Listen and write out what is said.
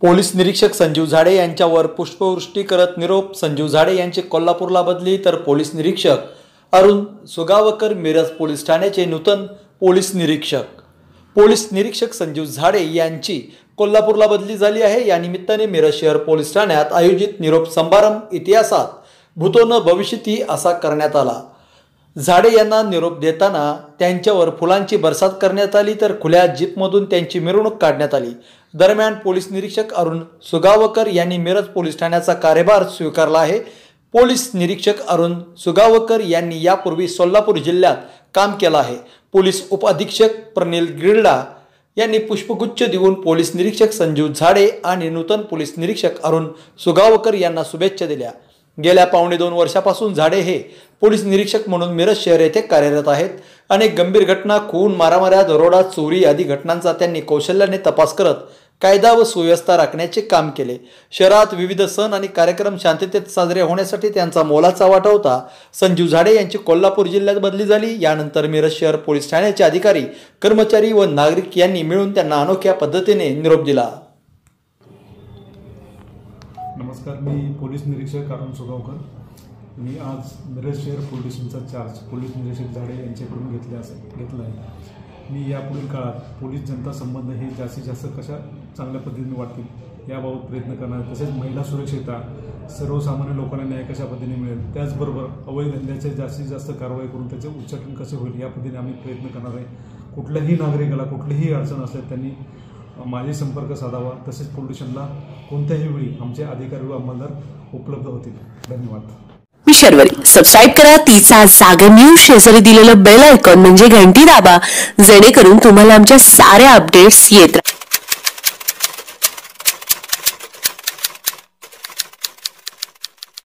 Police निरीक्षक संजीव झाडे यांच्यावर पुष्पवृष्टी करत निरोप। संजीव झाडे यांची कोल्हापूरला बदली, तर पोलीस निरीक्षक अरुण सुगावकर मिरज पोलीस ठाण्याचे नूतन पोलीस निरीक्षक संजीव झाडे यांची कोल्हापूरला बदली झाली आहे। या निमित्ताने मिरज शहर पोलीस ठाण्यात आयोजित निरोप समारंभ इतिहासात भूतो न भविष्यती असा करण्यात आला। झाडे यांना निरोप देताना त्यांच्यावर फुलांची बरसात करण्यात आली, तर खुल्या जीपमधून त्यांची मिरवणूक काढण्यात आली। दरम्यान पोलीस निरीक्षक अरुण सुगावकर यांनी मिरज पोलीस ठाण्याचा कार्यभार स्वीकारला आहे। पोलीस निरीक्षक अरुण सुगावकर यांनी यापूर्वी सोलापूर जिल्ह्यात काम केलं आहे। पोलीस उपअधीक्षक प्रनिल गिल्डा यांनी पुष्पगुच्छ देऊन पोलीस निरीक्षक संजीव झाडे आणि नूतन पोलीस निरीक्षक अरुण सुगावकर यांना शुभेच्छा दिल्या। गेल्या 2.5 वर्षापासून झाडे हे पोलीस निरीक्षक म्हणून मिरज शहर येथे कार्यरत आहेत। अनेक गंभीर घटना, खून, मारामाऱ्या, दरोडा, चोरी आदी घटनांचा त्यांनी कौशल्याने तपास करत कायदा व सुव्यवस्था राखण्याचे काम केले। शहरात विविध सण आणि कार्यक्रम शांततेत साजरे होण्यासाठी त्यांचा मोलाचा वाटा होता। संजीव झाडे यांची कोल्हापूर जिल्ह्यात बदली झाली। यानंतर मिरज शहर पोलीस ठाण्याचे अधिकारी, कर्मचारी व नागरिक यांनी मिळून त्यांना अनोख्या पद्धतीने निरोप दिला। नमस्कार, मी पोलीस निरीक्षक अरुण सुगावकर। मी आज मिरज शहर पोलीस स्टेशनचा चार्ज पोलीस निरीक्षक झाडे यांच्याकडून घेतला आहे। मी यापुढील काळात पोलीस जनता संबंध हे जास्तीत जास्त कशा चांगल्या पद्धतीने वाटतील याबाबत प्रयत्न करणार। तसेच महिला सुरक्षितता, सर्वसामान्य लोकांना न्याय कशा पद्धतीने मिळेल, त्याचबरोबर अवैध धंद्याचे जास्तीत जास्त कारवाई करून त्याचे उच्चाटन कसे होईल या पद्धतीने आम्ही प्रयत्न करणार आहे। कुठल्याही नागरिकाला कुठलीही अडचण असल्यास त्यांनी माझे संपर्क साधावा। तसेच पोलीस स्टेशनला कोणत्याही वेळी आमचे अधिकारी व अंमलदार उपलब्ध होतील। धन्यवाद। मी शर्वरी, सबस्क्राईब करा तिचा जागर न्यूज, शेजारी दिलेलं बेल आयकॉन म्हणजे घंटी दाबा, जेणेकरून तुम्हाला आमच्या साऱ्या अपडेट्स येत